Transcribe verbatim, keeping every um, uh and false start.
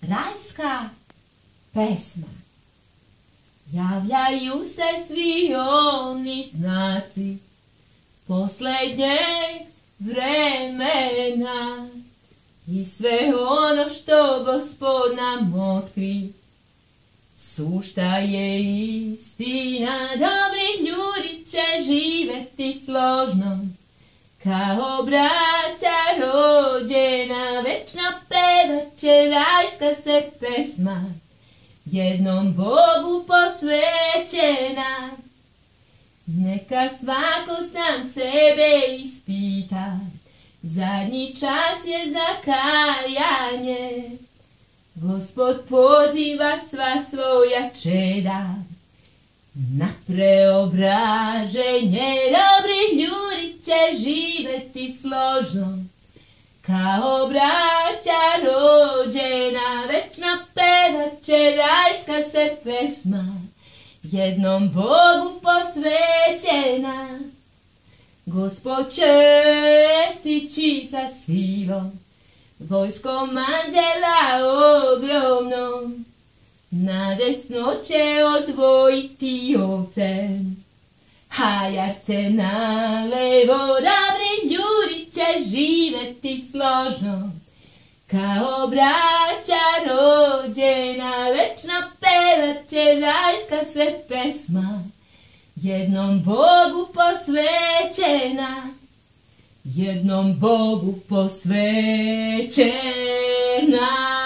rajska pesma. Javljaju se svi oni znaci posljednjeg vremena i sve ono što Gospod nam otkri, sušta je istina. Dobri ljudi će živjeti složno, kao braća rođena, večno pevat će rajska se pesma, jednom Bogu posvećena. Neka svako sam sebe ispita, zadnji čas je za kajanje. Gospod poziva sva svoja čeda na preobraženje. Dobri ljudi će živjeti složno, kao braća rođena, večno pevat će rajska se pesma, jednom Bogu posvećena. Gospod će stići sa silom, vojskom anđela ogromnom, na desno će odvojiti ovce, a jarce na levo. Dobri ljudi će živjeti složno, kao braća rođena, večno pevat će rajska se pesma, jednom Bogu posvećena, jednom Bogu posvećena.